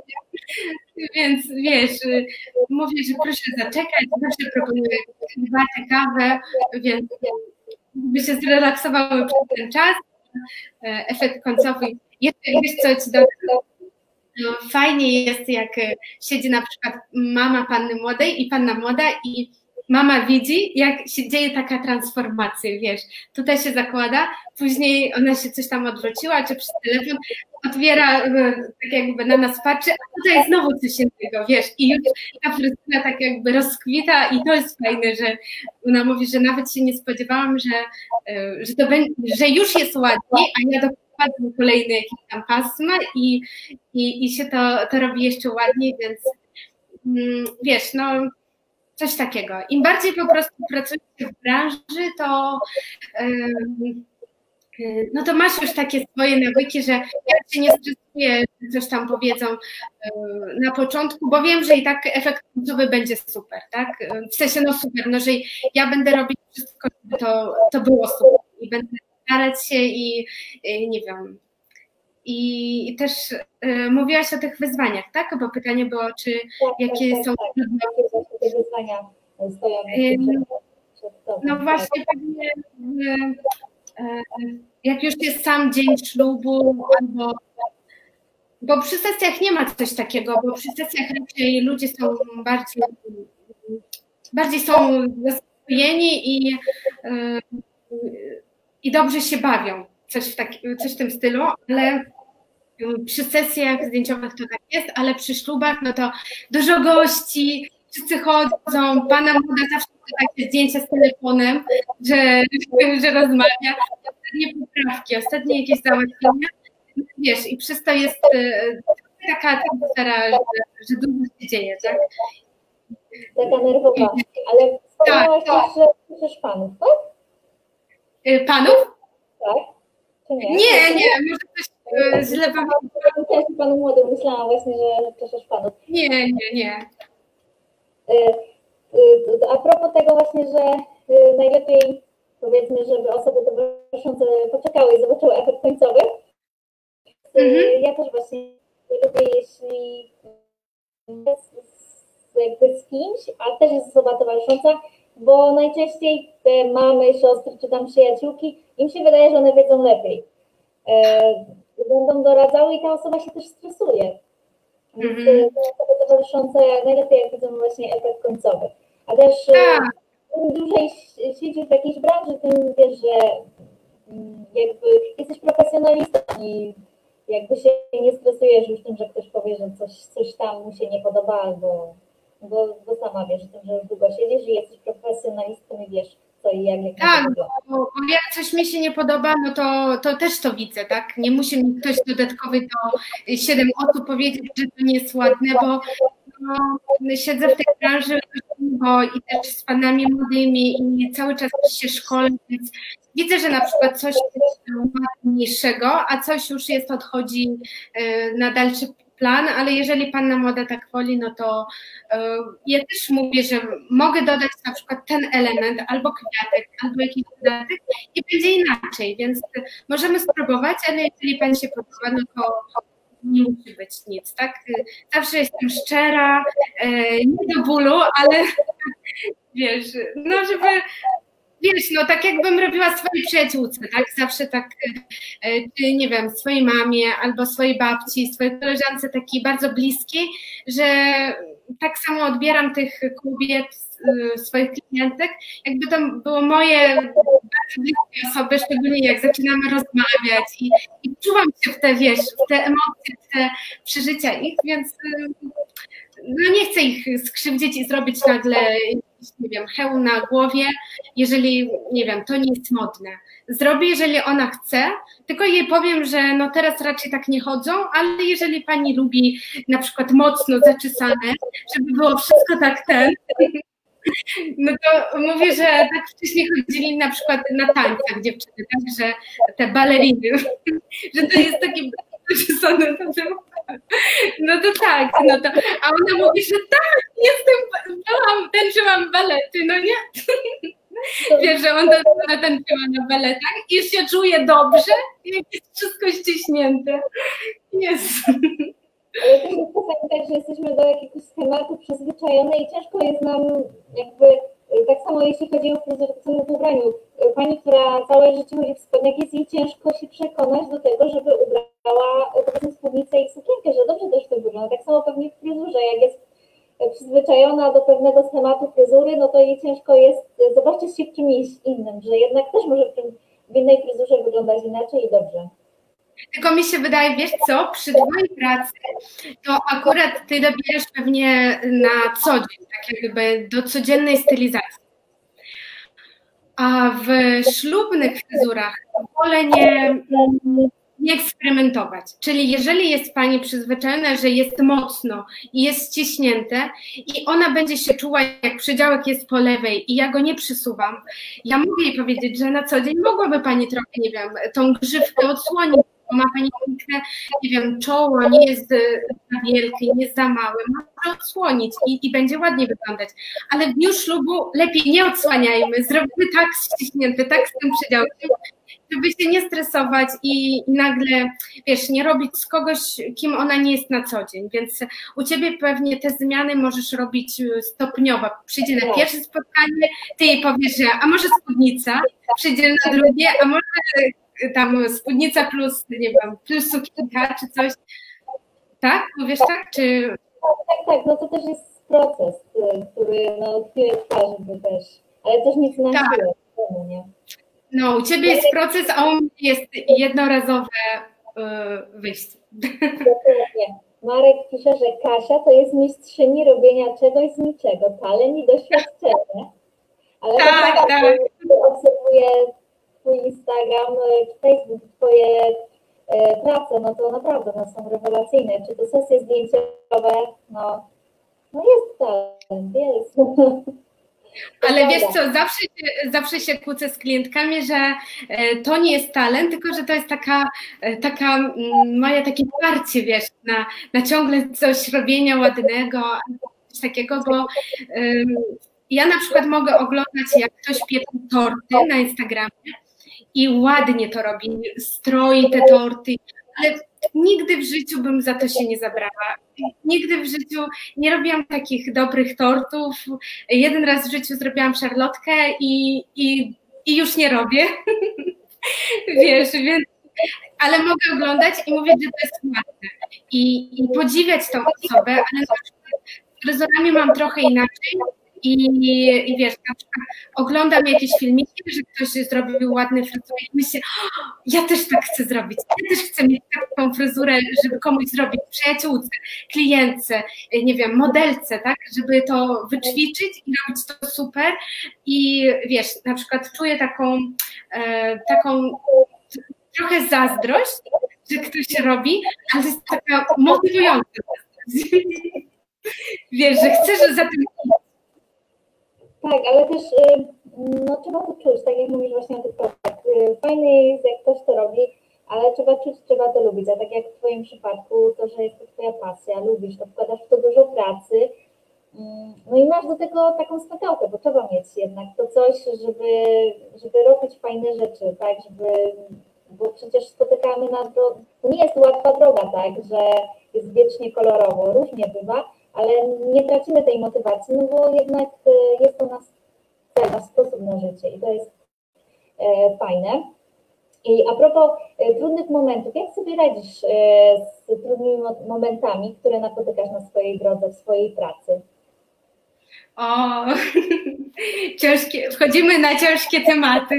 Więc wiesz, mówię, że proszę zaczekać, zawsze proponuję herbatę, kawę, więc by się zrelaksowały przez ten czas. Efekt końcowy. Jeszcze wiesz co ci dodam? No, fajnie jest, jak siedzi na przykład mama panny młodej i panna młoda i mama widzi, jak się dzieje taka transformacja, wiesz, tutaj się zakłada, później ona się coś tam odwróciła, czy przez telefon otwiera, tak jakby na nas patrzy, a tutaj znowu coś innego, wiesz, i już ta fryzura tak jakby rozkwita i to jest fajne, że ona mówi, że nawet się nie spodziewałam, że, że, to będzie, że już jest ładniej, a ja dokładam kolejny jakiś tam pasma i, i, i się to, to robi jeszcze ładniej, więc wiesz, no coś takiego. Im bardziej po prostu pracujesz w branży, to no to masz już takie swoje nawyki, że ja się nie stresuję, że coś tam powiedzą na początku, bo wiem, że i tak efekt końcowy będzie super, tak? W sensie no super, no że ja będę robić wszystko, żeby to, to było super i będę starać się i, i nie wiem. I, i też y, mówiłaś o tych wyzwaniach, tak? Bo pytanie było, czy tak, jakie tak, są... Tak, jakie są te wyzwania stoją przed tobą. No właśnie pewnie... Y, jak już jest sam dzień ślubu, albo, bo przy sesjach nie ma coś takiego, bo przy sesjach raczej ludzie są bardziej, bardziej są zaspokojeni i, i dobrze się bawią, coś w, taki, coś w tym stylu, ale przy sesjach zdjęciowych to tak jest, ale przy ślubach no to dużo gości, wszyscy chodzą, pana młoda zawsze takie zdjęcia z telefonem, że, że rozmawia, ostatnie poprawki, ostatnie jakieś załatwienia, wiesz, i przez to jest taka atmosfera, że, że dużo się dzieje, tak? Taka nerwowa, ale wspomniałaś tak, też, że słyszysz panów, tak? Panów? Tak. Czy nie? Nie, nie, może coś źle powiedziałam. Panu młodym myślałam właśnie, że słyszysz panów. Nie, nie, nie. A propos tego właśnie, że najlepiej powiedzmy, żeby osoby towarzyszące poczekały i zobaczyły efekt końcowy. Mhm. Ja też właśnie lubię, jeśli jakby z kimś, a też jest osoba towarzysząca, bo najczęściej te mamy, siostry czy tam przyjaciółki, im się wydaje, że one wiedzą lepiej. Będą doradzały i ta osoba się też stresuje. Więc mm-hmm. te osoby towarzyszące najlepiej jak widzą właśnie efekt końcowy. A też tak. im dłużej siedzisz w jakiejś branży, tym wiesz, że jakby jesteś profesjonalistą i jakby się nie stresujesz już tym, że ktoś powie, że coś, coś tam mu się nie podoba, albo bo, bo sama wiesz, tym, że już długo siedzisz i jesteś profesjonalistą i wiesz co i jak. jak tak, bo, bo jak coś mi się nie podoba, no to, to też to widzę, tak? Nie musi mi ktoś dodatkowy do siedem osób powiedzieć, że to nie jest ładne, bo no, siedzę w tej branży bo i też z panami młodymi i cały czas się szkolę, więc widzę, że na przykład coś jest ładniejszego, a coś już jest odchodzi na dalszy plan, ale jeżeli panna młoda tak woli, no to yy, ja też mówię, że mogę dodać na przykład ten element, albo kwiatek, albo jakiś dodatek i będzie inaczej, więc możemy spróbować, ale jeżeli pani się podoba, no to nie musi być nic, tak? Zawsze jestem szczera, yy, nie do bólu, ale wiesz, no żeby wiesz, no tak jakbym robiła swojej przyjaciółce, tak? Zawsze tak, czy nie wiem, swojej mamie albo swojej babci, swojej koleżance takiej bardzo bliskiej, że tak samo odbieram tych kobiet, swoich klientek, jakby to było moje bardzo bliskie osoby, szczególnie jak zaczynamy rozmawiać i, i czuwam się w te, wiesz, w te emocje, w te przeżycia ich, więc no nie chcę ich skrzywdzić i zrobić nagle nie wiem, hełm na głowie, jeżeli, nie wiem, to nie jest modne. Zrobię, jeżeli ona chce, tylko jej powiem, że no teraz raczej tak nie chodzą, ale jeżeli pani lubi na przykład mocno zaczesane, żeby było wszystko tak ten, no to mówię, że tak wcześniej chodzili na przykład na tańcach dziewczyny, tak, że te baleriny, że to jest takie zaczesane, no to tak, no to, a ona mówi, że tak, jestem, byłam, tańczyłam balety, no nie? Wiesz, że ona, ona tańczyła na baletach i się czuje dobrze, jak jest wszystko ściśnięte. Jest. Ale to jest czasami tak, że jesteśmy do jakiegoś schematu przyzwyczajone i ciężko jest nam jakby, tak samo jeśli chodzi o fryzurę w ubraniu. Pani, która całe życie chodzi w spodniach, jest jej ciężko się przekonać do tego, żeby ubrała powiedzmy spódnicę i sukienkę, że dobrze też to wygląda. Tak samo pewnie w fryzurze, jak jest przyzwyczajona do pewnego schematu fryzury, no to jej ciężko jest zobaczyć się w czymś innym, że jednak też może w, tym, w innej fryzurze wyglądać inaczej i dobrze. Tylko mi się wydaje, wiesz co, przy twojej pracy to akurat ty dobierasz pewnie na co dzień, tak jakby do codziennej stylizacji. A w ślubnych fryzurach wolę nie, nie eksperymentować. Czyli jeżeli jest Pani przyzwyczajona, że jest mocno i jest ściśnięte i ona będzie się czuła, jak przydziałek jest po lewej i ja go nie przysuwam, ja mogę jej powiedzieć, że na co dzień mogłaby Pani trochę, nie wiem, tą grzywkę odsłonić, bo ma Pani piękne, nie wiem, czoło, nie jest za wielkie, nie jest za małe, może odsłonić i, i będzie ładnie wyglądać. Ale w dniu ślubu lepiej nie odsłaniajmy, zrobimy tak ściśnięte, tak z tym przydziałkiem, żeby się nie stresować i, i nagle, wiesz, nie robić z kogoś, kim ona nie jest na co dzień. Więc u Ciebie pewnie te zmiany możesz robić stopniowo. Przyjdzie na pierwsze spotkanie, Ty jej powiesz, że a może spódnica, przyjdzie na drugie, a może tam spódnica plus, nie wiem, plus sukienka czy coś. Tak? Mówisz tak? Czy... Tak, tak, no to też jest proces, który no chwilę trwa, żeby też, ale też nic na tak. siłę, nie? No, u Ciebie jest proces, a u mnie jest jednorazowe yy, wyjście. Dokładnie. Marek pisze, że Kasia to jest mistrzyni robienia czegoś z niczego, talent i doświadczenie. Ale tak, tak, tak. obserwuję Twój Instagram, Facebook, Twoje e, prace, no to naprawdę no, są rewelacyjne. Czy to sesje zdjęciowe, no, no jest talent, jest. Ale wiesz co, zawsze się, zawsze się kłócę z klientkami, że to nie jest talent, tylko że to jest taka, taka moje takie parcie, wiesz, na, na ciągle coś robienia ładnego, coś takiego, bo um, ja na przykład mogę oglądać, jak ktoś piecze torty na Instagramie i ładnie to robi, stroi te torty, ale nigdy w życiu bym za to się nie zabrała. Nigdy w życiu nie robiłam takich dobrych tortów. Jeden raz w życiu zrobiłam szarlotkę i, i, i już nie robię. Wiesz, więc, ale mogę oglądać i mówić, że to jest ładne. I, i podziwiać tą osobę, ale na przykład z fryzurami mam trochę inaczej. I, I wiesz, na przykład oglądam jakieś filmiki, że ktoś zrobił ładny fryzurę i myślę, ja też tak chcę zrobić, ja też chcę mieć taką fryzurę, żeby komuś zrobić, przyjaciółce, klientce, nie wiem, modelce, tak, żeby to wyćwiczyć i robić to super i wiesz, na przykład czuję taką, e, taką trochę zazdrość, że ktoś robi, ale to jest taka motywująca zazdrość. Wiesz, że chcesz za tym iść. Tak, ale też no, trzeba to czuć, tak jak mówisz właśnie o tych tortach. Fajne jest, jak ktoś to robi, ale trzeba czuć, trzeba to lubić. A tak jak w Twoim przypadku, to, że jest to Twoja pasja, lubisz to, wkładasz w to dużo pracy, no i masz do tego taką skakałkę, bo trzeba mieć jednak to coś, żeby, żeby robić fajne rzeczy, tak, żeby, bo przecież spotykamy na to, to nie jest łatwa droga, tak, że jest wiecznie kolorowo, różnie bywa, ale nie tracimy tej motywacji, no bo jednak jest to nasz cel, nasz sposób na życie i to jest e, fajne. I a propos e, trudnych momentów, jak sobie radzisz e, z trudnymi momentami, które napotykasz na swojej drodze, w swojej pracy? O, ciężkie, wchodzimy na ciężkie tematy.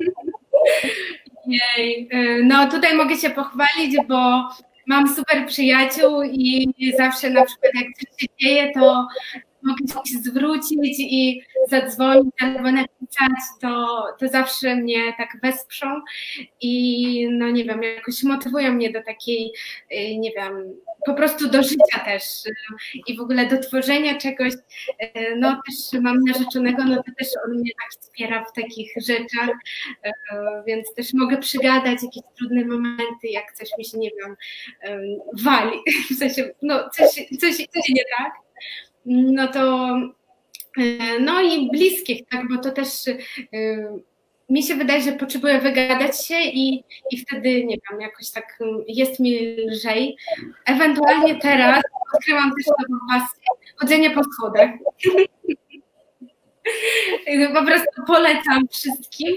Jej. No tutaj mogę się pochwalić, bo mam super przyjaciół i zawsze na przykład jak coś się dzieje, to mogę się zwrócić i zadzwonić albo napisać, to, to zawsze mnie tak wesprzą i no nie wiem, jakoś motywują mnie do takiej, nie wiem, po prostu do życia też i w ogóle do tworzenia czegoś. No też mam narzeczonego, no to też on mnie tak wspiera w takich rzeczach, więc też mogę przygadać jakieś trudne momenty, jak coś mi się, nie wiem, wali, w sensie, no coś, coś, coś nie tak. No to, no i bliskich, tak, bo to też mi się wydaje, że potrzebuję wygadać się i, i wtedy, nie wiem, jakoś tak jest mi lżej. Ewentualnie teraz odkryłam też nową pasję, chodzenie po schodach. Po prostu polecam wszystkim.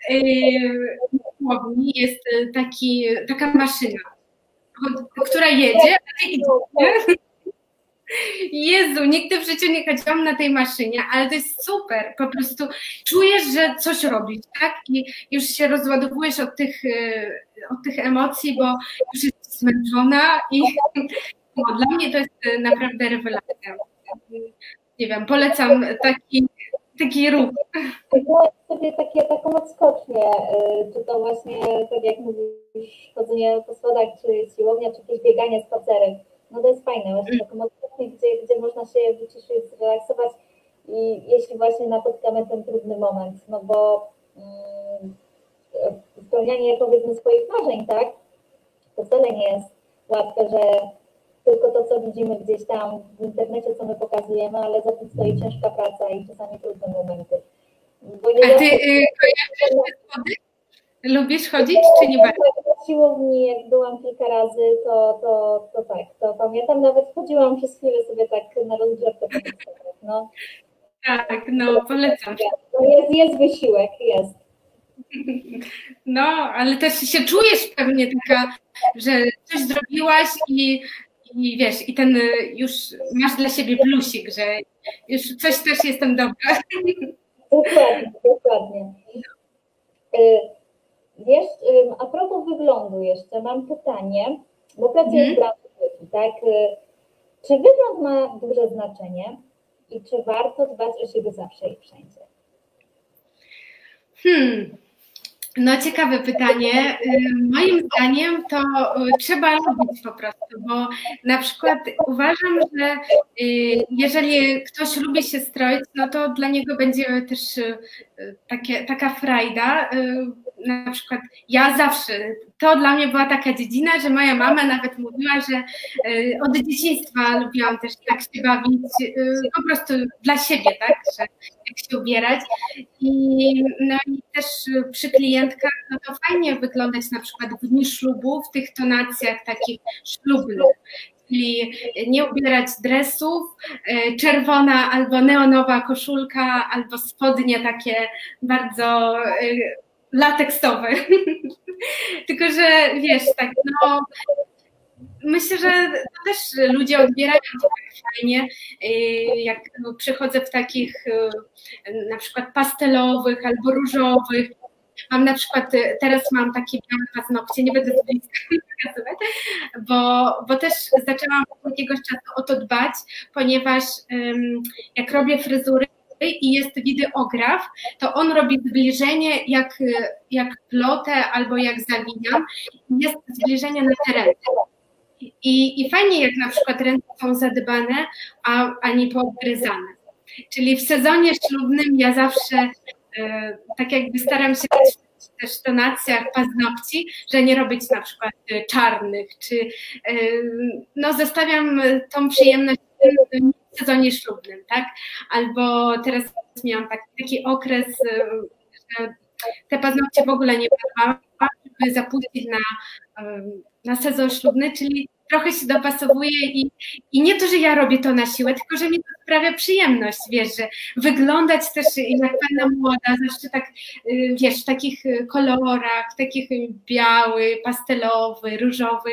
Jest taki, taka maszyna, która jedzie, a ty idziesz. Jezu, nigdy w życiu nie chodziłam na tej maszynie, ale to jest super, po prostu czujesz, że coś robisz, tak? I już się rozładowujesz od tych, od tych emocji, bo już jesteś zmęczona i no, dla mnie to jest naprawdę rewelacja. Nie wiem, polecam taki, taki ruch. Wywołać sobie takie, taką odskocznię, czy to właśnie, tak jak mówisz, chodzenie po schodach, czy siłownia, czy jakieś bieganie, spacerek. No to jest fajne, właśnie taką odskocznię, gdzie, gdzie można się wyciszyć, zrelaksować i jeśli właśnie napotkamy ten trudny moment, no bo mm, spełnianie powiedzmy swoich marzeń, tak, to wcale nie jest łatwe, że tylko to, co widzimy gdzieś tam w internecie, co my pokazujemy, ale za tym stoi ciężka praca i czasami trudne momenty. Bo nie A ty y, kojarzysz te schody? Lubisz chodzić, czy nie bardzo? W siłowni, jak byłam kilka razy, to, to, to tak, to pamiętam, nawet chodziłam przez chwilę sobie tak na rozgrzewkę. No. Tak, no polecam. No jest, jest wysiłek, jest. No, ale też się czujesz pewnie taka, że coś zrobiłaś i, i wiesz, i ten już masz dla siebie plusik, że już coś też jestem dobra. Dokładnie, dokładnie. Wiesz, a propos wyglądu jeszcze, mam pytanie, bo pracuję w branży beauty, tak? Czy wygląd ma duże znaczenie i czy warto dbać o siebie zawsze i wszędzie? Hmm. No ciekawe pytanie. Moim zdaniem to trzeba lubić po prostu, bo na przykład uważam, że jeżeli ktoś lubi się stroić, no to dla niego będzie też takie, taka frajda. Na przykład ja zawsze, to dla mnie była taka dziedzina, że moja mama nawet mówiła, że od dzieciństwa lubiłam też tak się bawić, po prostu dla siebie, tak, że jak się ubierać. I, no i też przy klientkach, no to fajnie wyglądać na przykład w dniu ślubu, w tych tonacjach takich ślubnych. Czyli nie ubierać dresów, czerwona albo neonowa koszulka, albo spodnie takie bardzo lateksowe. Tylko, że wiesz, tak no, myślę, że też ludzie odbierają to tak fajnie, jak przychodzę w takich na przykład pastelowych albo różowych. Mam na przykład, teraz mam takie białe paznokcie, nie będę z bliska pokazywać, bo, bo też zaczęłam od jakiegoś czasu o to dbać, ponieważ um, jak robię fryzury i jest wideograf, to on robi zbliżenie jak, jak plotę albo jak zawiniam, jest zbliżenie na te ręce. I, I fajnie, jak na przykład ręce są zadbane, a, a nie poobgryzane. Czyli w sezonie ślubnym ja zawsze e, tak jakby staram się też w tonacjach paznokci, że nie robić na przykład czarnych, czy e, no zostawiam tą przyjemność w sezonie ślubnym, tak? Albo teraz miałam taki, taki okres, że te paznokcie w ogóle nie badałam, żeby zapuścić na, na sezon ślubny, czyli trochę się dopasowuję i, i nie to, że ja robię to na siłę, tylko że mi to sprawia przyjemność, wiesz, że wyglądać też jak panna młoda, zawsze tak, wiesz, w takich kolorach, takich biały, pastelowy, różowy.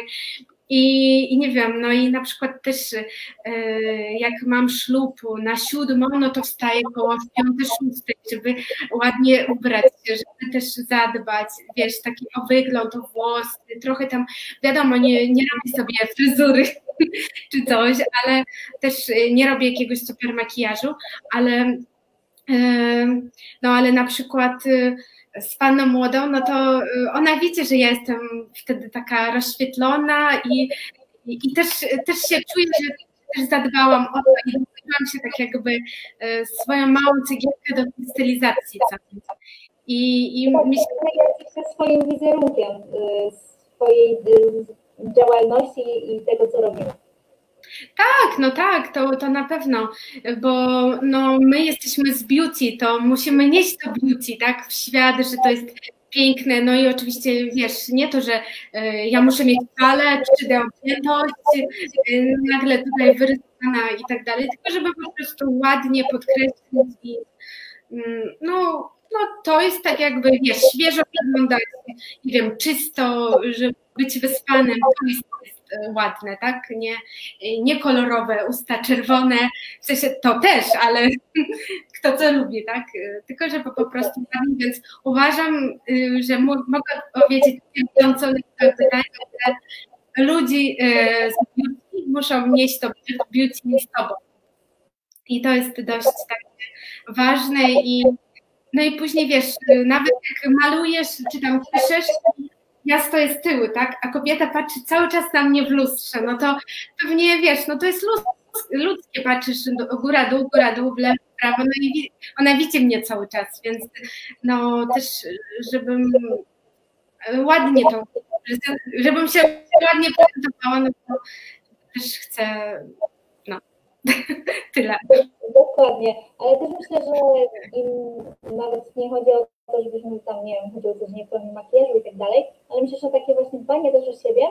I, I nie wiem, no i na przykład też e, jak mam ślub na siódmą, no to wstaję koło piątej, szóstej, żeby ładnie ubrać się, żeby też zadbać, wiesz, taki o wygląd, o włosy, trochę tam, wiadomo, nie, nie robię sobie fryzury czy coś, ale też nie robię jakiegoś super makijażu, ale e, no ale na przykład z panną młodą, no to ona widzi, że ja jestem wtedy taka rozświetlona i, i, i też, też się czuję, że też zadbałam o to i dołożyłam się tak jakby swoją małą cegiełkę do tej stylizacji całej. I, i myślę, że swoim wizerunkiem swojej działalności i tego, co robimy. Tak, no tak, to, to na pewno, bo no, my jesteśmy z beauty, to musimy nieść to beauty, tak, w świat, że to jest piękne, no i oczywiście, wiesz, nie to, że y, ja muszę mieć falę, czy objętość, y, nagle tutaj wyrysowana i tak dalej, tylko żeby po prostu ładnie podkreślić i y, no, no to jest tak jakby, wiesz, świeżo wyglądać, nie wiem, czysto, żeby być wyspanym, to jest ładne, tak? Nie, nie kolorowe, usta czerwone, w sensie to też, ale kto co lubi, tak? Tylko, że po, po prostu ładnie, więc uważam, że mogę powiedzieć wiążąco pytanie, że ludzi z beauty muszą nieść to beauty z sobą. I to jest dość takie ważne i no i później wiesz, nawet jak malujesz czy tam piszesz, ja stoję z tyłu, tak, a kobieta patrzy cały czas na mnie w lustrze, no to pewnie wiesz, no to jest ludzkie, patrzysz do, góra, dół, góra, dół, w lewo, w prawo, no i ona widzi mnie cały czas, więc no też, żebym ładnie to, żebym się ładnie prezentowała, no to też chcę, no, tyle. Dokładnie, ale też myślę, że im nawet nie chodzi o to, żebyśmy tam, nie wiem, chodziło coś nie pełni makijażu i tak dalej, ale myślę, że takie właśnie dbanie też o siebie,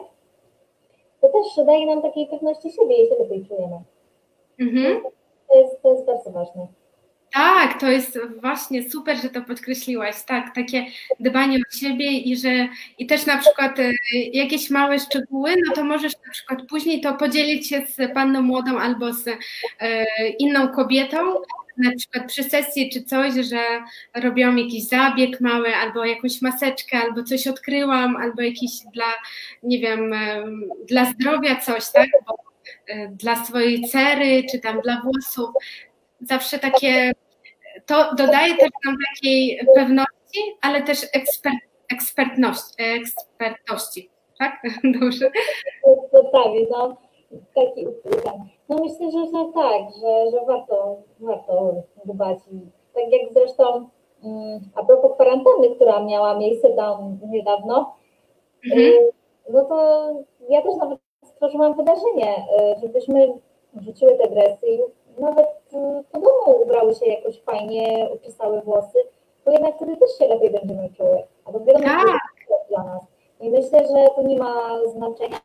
to też daje nam takiej pewności siebie i się lepiej czujemy. Mhm. To jest, to jest bardzo ważne. Tak, to jest właśnie super, że to podkreśliłaś, tak, takie dbanie o siebie i że i też na przykład jakieś małe szczegóły, no to możesz na przykład później to podzielić się z panną młodą albo z e, inną kobietą, na przykład przy sesji czy coś, że robiłam jakiś zabieg mały, albo jakąś maseczkę, albo coś odkryłam, albo jakiś dla, nie wiem, dla zdrowia coś, tak, bo dla swojej cery, czy tam dla włosów, zawsze takie, to dodaje też nam takiej pewności, ale też ekspert, ekspertności, ekspertości, tak? Dobrze? To prawie, no, taki, no myślę, że, że tak, że, że warto, warto dbać i tak jak zresztą a propos kwarantanny, która miała miejsce tam niedawno, mhm. no to ja też nawet stworzyłam wydarzenie, żebyśmy rzuciły te dresy i nawet po domu ubrały się jakoś fajnie, uczesały włosy, bo jednak wtedy też się lepiej będziemy czuły. A to wiadomo, tak. że jest dla nas. I myślę, że to nie ma znaczenia,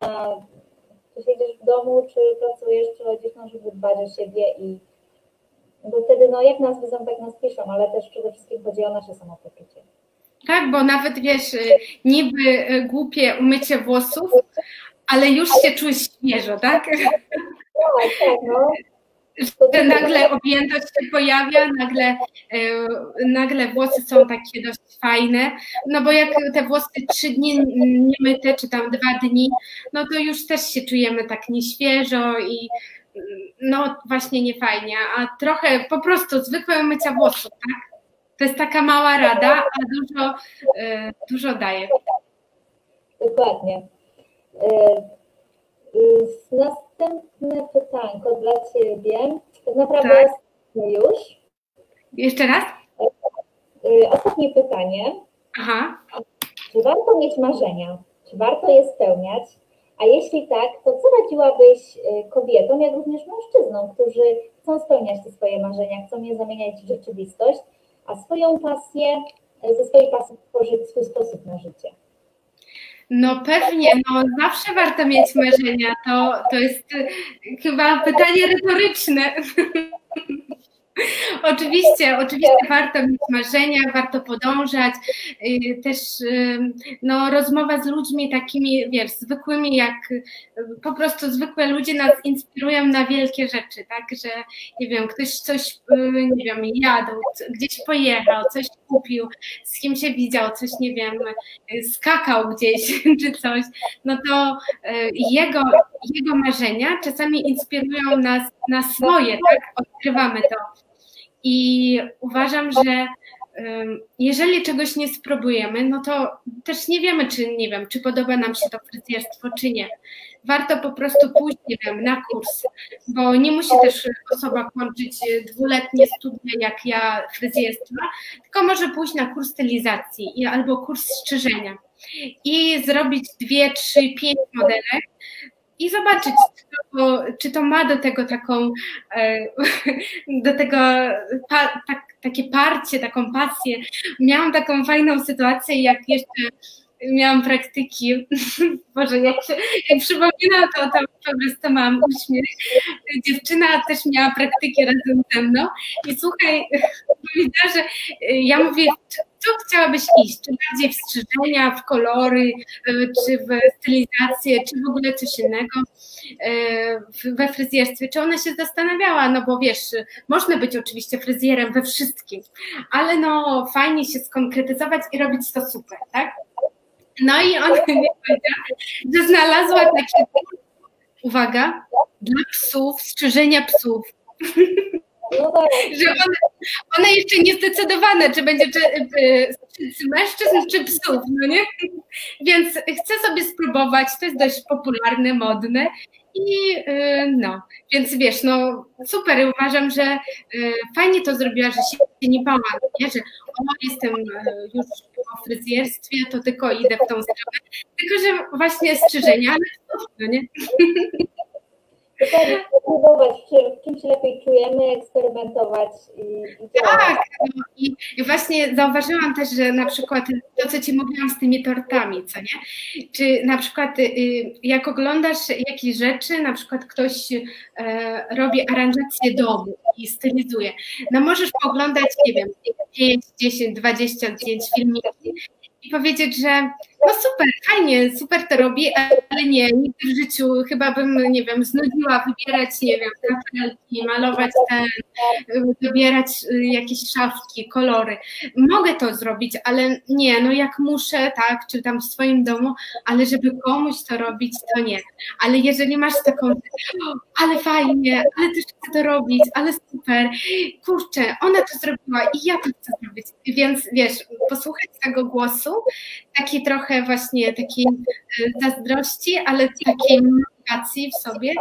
czy siedzisz w domu, czy pracujesz, czy chodzisz, no, żeby dbać o siebie i bo wtedy, no jak nas widzą, tak nas piszą, ale też przede wszystkim chodzi o nasze samopoczucie. Tak, bo nawet wiesz, niby głupie umycie włosów, ale już się czujesz świeżo, tak? Tak, tak, no. Że nagle objętość się pojawia, nagle, nagle włosy są takie dość fajne, no bo jak te włosy trzy dni nie myte, czy tam dwa dni, no to już też się czujemy tak nieświeżo i no właśnie niefajnie, a trochę po prostu zwykłe mycia włosów, tak? To jest taka mała rada, a dużo, dużo daje. Dokładnie. Następne pytanko dla Ciebie, tak naprawdę tak. Już. Jeszcze raz? Ostatnie pytanie. Aha. Czy warto mieć marzenia? Czy warto je spełniać? A jeśli tak, to co radziłabyś kobietom, jak również mężczyznom, którzy chcą spełniać te swoje marzenia, chcą je zamieniać w rzeczywistość, a swoją pasję, ze swojej pasji tworzyć swój sposób na życie? No pewnie, no zawsze warto mieć marzenia, to, to jest chyba pytanie retoryczne. Oczywiście, oczywiście warto mieć marzenia, warto podążać, też no, rozmowa z ludźmi takimi, wiesz, zwykłymi, jak po prostu zwykłe ludzie nas inspirują na wielkie rzeczy, tak, że nie wiem, ktoś coś, nie wiem, jadł, gdzieś pojechał, coś kupił, z kim się widział, coś, nie wiem, skakał gdzieś czy coś, no to jego, jego marzenia czasami inspirują nas na swoje, tak, odkrywamy to. I uważam, że jeżeli czegoś nie spróbujemy, no to też nie wiemy, czy nie wiem, czy podoba nam się to fryzjerstwo, czy nie. Warto po prostu pójść, nie wiem, na kurs, bo nie musi też osoba kończyć dwuletnie studia, jak ja, fryzjerstwa, tylko może pójść na kurs stylizacji albo kurs strzyżenia i zrobić dwie, trzy, pięć modelek i zobaczyć, czy to, czy to ma do tego taką, do tego pa, tak, takie parcie, taką pasję. Miałam taką fajną sytuację, jak jeszcze miałam praktyki, Boże, jak, się, jak przypominam, to, to po prostu mam uśmiech. Dziewczyna też miała praktyki razem ze mną i słuchaj, powiedziała, że ja mówię, co chciałabyś iść? Czy bardziej w strzyżenia, w kolory, czy w stylizację, czy w ogóle coś innego we fryzjerstwie? Czy ona się zastanawiała? No bo wiesz, można być oczywiście fryzjerem we wszystkim, ale no fajnie się skonkretyzować i robić to super, tak? No i ona mi powiedziała, że znalazła takie, uwaga, dla psów, strzyżenia psów. No tak. Że one, one jeszcze niezdecydowane, czy będzie czy, czy mężczyzn, czy psów, no nie? Więc chcę sobie spróbować, to jest dość popularne, modne i no, więc wiesz, no super, uważam, że fajnie to zrobiła, że się nie bała, nie? Że o, jestem już po fryzjerstwie, to tylko idę w tą stronę, tylko że właśnie strzyżenia, ale no nie? Próbować, w czym się lepiej czujemy, eksperymentować i, i działać. Tak, no i, i właśnie zauważyłam też, że na przykład to, co Ci mówiłam z tymi tortami, co nie? Czy na przykład y, jak oglądasz jakieś rzeczy, na przykład ktoś y, robi aranżację domu i stylizuje, no możesz pooglądać, nie wiem, pięć, dziesięć, dwadzieścia zdjęć, filmiki i powiedzieć, że no super, fajnie, super to robi, ale nie, nigdy w życiu chyba bym, nie wiem, znudziła wybierać, nie wiem, kafelki, malować ten, wybierać jakieś szafki, kolory. Mogę to zrobić, ale nie, no jak muszę, tak, czy tam w swoim domu, ale żeby komuś to robić, to nie. Ale jeżeli masz taką, ale fajnie, ale też chcę to robić, ale super, kurczę, ona to zrobiła i ja to chcę zrobić. Więc wiesz, posłuchać tego głosu, taki trochę właśnie takiej zazdrości, ale takiej motywacji w sobie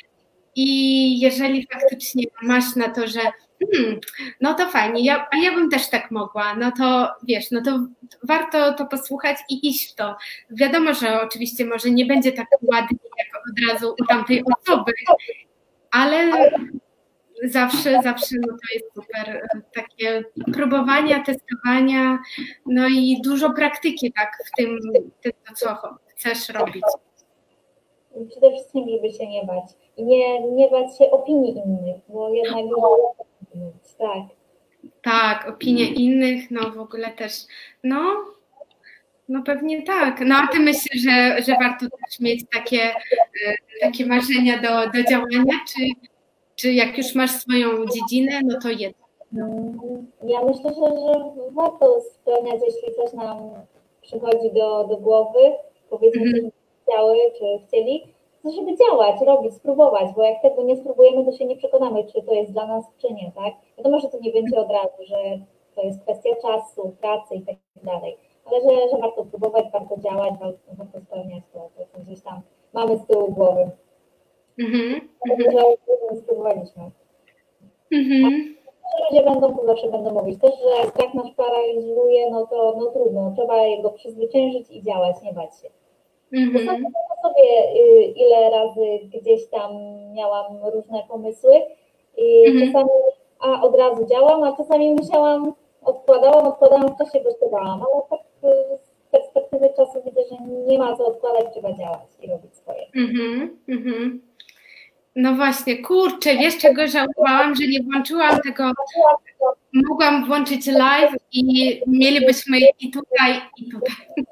i jeżeli faktycznie masz na to, że hmm, no to fajnie, ja, a ja bym też tak mogła, no to wiesz, no to warto to posłuchać i iść w to. Wiadomo, że oczywiście może nie będzie tak ładnie jak od razu u tamtej osoby, ale zawsze, zawsze no to jest super, takie próbowania, testowania, no i dużo praktyki tak w tym, tym co chcesz robić. Przede wszystkim, żeby się nie bać. I nie, nie bać się opinii innych, bo jednak tak. Tak, opinie innych, no w ogóle też, no, no pewnie tak. No a ty myślisz, że, że warto też mieć takie, takie marzenia do, do działania, czy, czy jak już masz swoją dziedzinę, no to jednak? Ja myślę, że, że warto spełniać, jeśli coś nam przychodzi do, do głowy, powiedzmy, mm-hmm. coś chciały, czy chcieli, to żeby działać, robić, spróbować, bo jak tego nie spróbujemy, to się nie przekonamy, czy to jest dla nas, czy nie, tak? Wiadomo, że to nie będzie od razu, że to jest kwestia czasu, pracy i tak dalej, ale że, że warto próbować, warto działać, warto, warto spełniać to, to, co gdzieś tam mamy z tyłu głowy. Mm-hmm. Że spróbowaliśmy. Mm-hmm. Ludzie będą, to zawsze będą mówić też, że strach nas paraliżuje, no to no trudno, trzeba jego przezwyciężyć i działać, nie bać się. Mm-hmm. Sam sobie ile razy gdzieś tam miałam różne pomysły i mm-hmm. czasami a od razu działam, a czasami musiałam, odkładałam, odkładałam w czasie, gościowałam, ale tak z perspektywy czasu widzę, że nie ma co odkładać, trzeba działać i robić swoje. Mm-hmm. Mm-hmm. No właśnie, kurczę, wiesz czego żałowałam, że nie włączyłam tego, mogłam włączyć live i mielibyśmy i tutaj, i tutaj.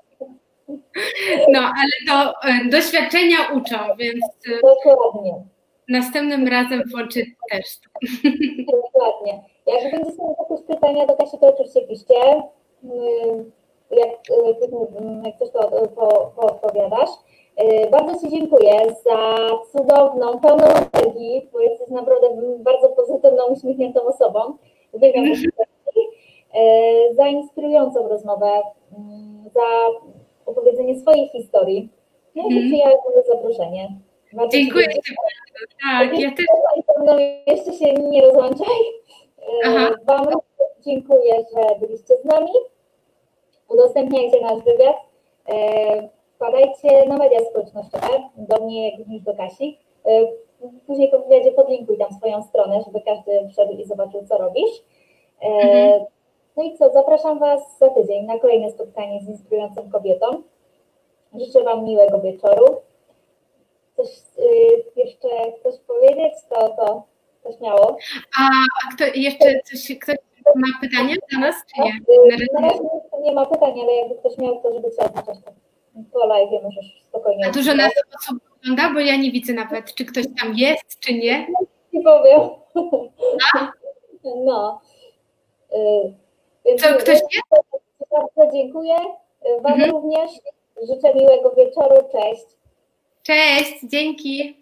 No, ale to doświadczenia uczą, więc dokładnie. Następnym razem włączę też. Dokładnie. Jak będzie są jakieś pytania do Kasi, to oczywiście piszcie. Jak, jak coś to po, poodpowiadasz. Bardzo Ci dziękuję za cudowną, pełną energii, bo jesteś naprawdę bardzo pozytywną, uśmiechniętą osobą. Uwielbiam mm-hmm. za inspirującą rozmowę, za opowiedzenie swojej historii. No i przyjęłam mm-hmm. zaproszenie. Bardzo dziękuję Ci bardzo. Tak, ja też. No, jeszcze się nie rozłączaj. Aha. Wam dziękuję, że byliście z nami. Udostępniajcie nasz wywiad. Wpadajcie na media społecznościowe, do mnie, jak również do Kasi. Później po wywiadzie podlinkuj tam swoją stronę, żeby każdy wszedł i zobaczył, co robisz. Mhm. No i co, zapraszam Was za tydzień na kolejne spotkanie z inspirującą kobietą. Życzę Wam miłego wieczoru. Coś jeszcze chcesz powiedzieć? To, to, to śmiało. A kto jeszcze coś, ktoś ma pytanie do nas, czy nie? Na razie nie ma pytań, ale jakby ktoś miał, to żeby chciał zacząć, po live możesz spokojnie. A dużo nas osób ogląda, bo ja nie widzę nawet, czy ktoś tam jest, czy nie. Nie powiem. A? No. Co, ktoś jest? Bardzo dziękuję. Wam mhm. również. Życzę miłego wieczoru. Cześć. Cześć, dzięki.